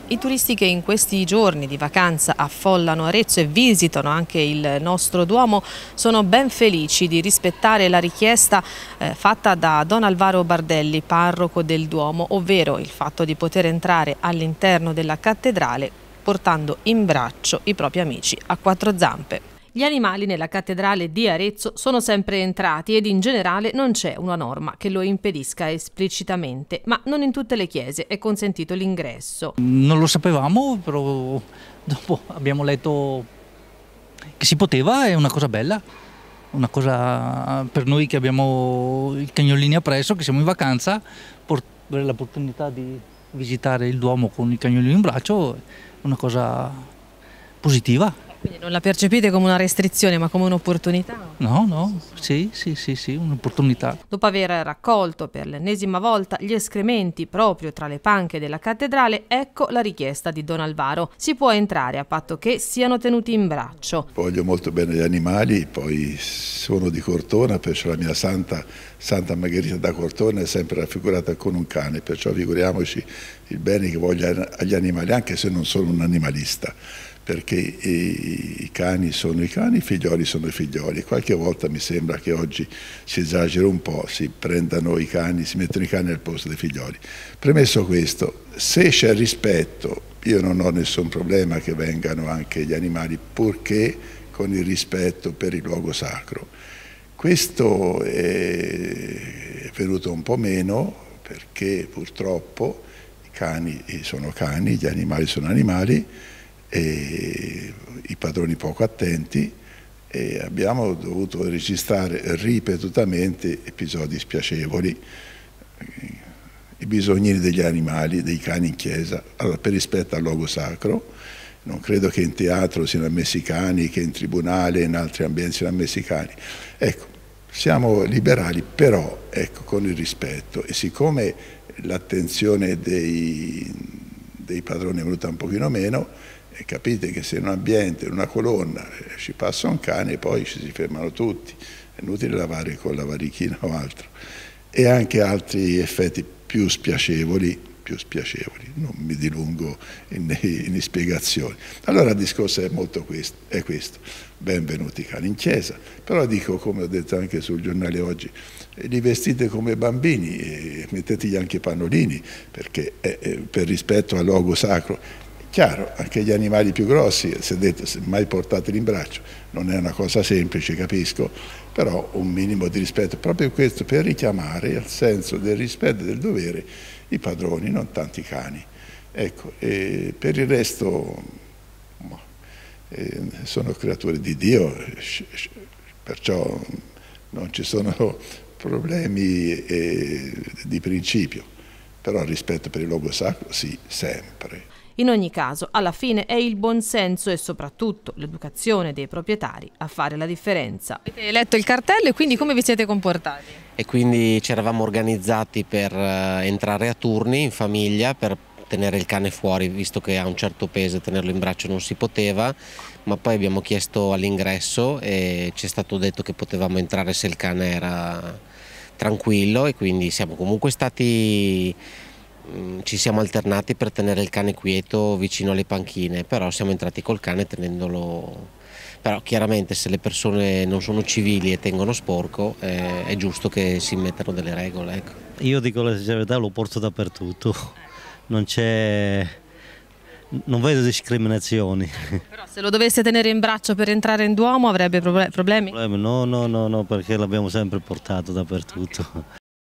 I turisti che in questi giorni di vacanza affollano Arezzo e visitano anche il nostro Duomo sono ben felici di rispettare la richiesta fatta da Don Alvaro Bardelli, parroco del Duomo, ovvero il fatto di poter entrare all'interno della cattedrale portando in braccio i propri amici a quattro zampe. Gli animali nella cattedrale di Arezzo sono sempre entrati ed in generale non c'è una norma che lo impedisca esplicitamente, ma non in tutte le chiese è consentito l'ingresso. Non lo sapevamo, però dopo abbiamo letto che si poteva, è una cosa bella, una cosa per noi che abbiamo i cagnolini appresso, che siamo in vacanza, avere l'opportunità di visitare il Duomo con i cagnolini in braccio è una cosa positiva. Quindi non la percepite come una restrizione ma come un'opportunità? No, sì, un'opportunità. Dopo aver raccolto per l'ennesima volta gli escrementi proprio tra le panche della cattedrale, ecco la richiesta di Don Alvaro. Si può entrare a patto che siano tenuti in braccio. Voglio molto bene gli animali, poi sono di Cortona, perciò la mia Santa Margherita da Cortona è sempre raffigurata con un cane, perciò figuriamoci il bene che voglio agli animali, anche se non sono un animalista. Perché i cani sono i cani, i figlioli sono i figlioli. Qualche volta mi sembra che oggi si esagera un po', si mettono i cani al posto dei figlioli. Premesso questo, se c'è rispetto, io non ho nessun problema che vengano anche gli animali, purché con il rispetto per il luogo sacro. Questo è venuto un po' meno, perché purtroppo i cani sono cani, gli animali sono animali, e i padroni poco attenti, e abbiamo dovuto registrare ripetutamente episodi spiacevoli, i bisognini degli animali, dei cani in chiesa. Allora, per rispetto al luogo sacro, non credo che in teatro siano ammessi cani, che in tribunale e in altri ambienti siano ammessi cani. Ecco, siamo liberali, però ecco, con il rispetto, e siccome l'attenzione dei padroni è venuta un pochino meno, e capite che se in un ambiente, in una colonna, ci passa un cane, poi ci si fermano tutti, è inutile lavare con la varichina o altro. E anche altri effetti più spiacevoli, non mi dilungo in spiegazioni. Allora il discorso è questo, benvenuti i cani in chiesa, però dico, come ho detto anche sul giornale oggi, li vestite come bambini e mettetegli anche i pannolini, perché per rispetto al luogo sacro. Chiaro, anche gli animali più grossi, si è detto, se mai portateli in braccio, non è una cosa semplice, capisco, però un minimo di rispetto, proprio questo per richiamare al senso del rispetto e del dovere i padroni, non tanti cani. Ecco, e per il resto sono creature di Dio, perciò non ci sono problemi di principio, però il rispetto per il luogo sacro sì, sempre. In ogni caso, alla fine è il buonsenso e soprattutto l'educazione dei proprietari a fare la differenza. Avete letto il cartello e quindi come vi siete comportati? E quindi ci eravamo organizzati per entrare a turni in famiglia, per tenere il cane fuori, visto che ha un certo peso e tenerlo in braccio non si poteva, ma poi abbiamo chiesto all'ingresso e ci è stato detto che potevamo entrare se il cane era tranquillo, e quindi siamo comunque stati... Ci siamo alternati per tenere il cane quieto vicino alle panchine, però siamo entrati col cane tenendolo. Però chiaramente se le persone non sono civili e tengono sporco è giusto che si mettano delle regole. Ecco. Io dico la verità, lo porto dappertutto, non vedo discriminazioni. Però se lo dovesse tenere in braccio per entrare in Duomo avrebbe problemi? No, perché l'abbiamo sempre portato dappertutto.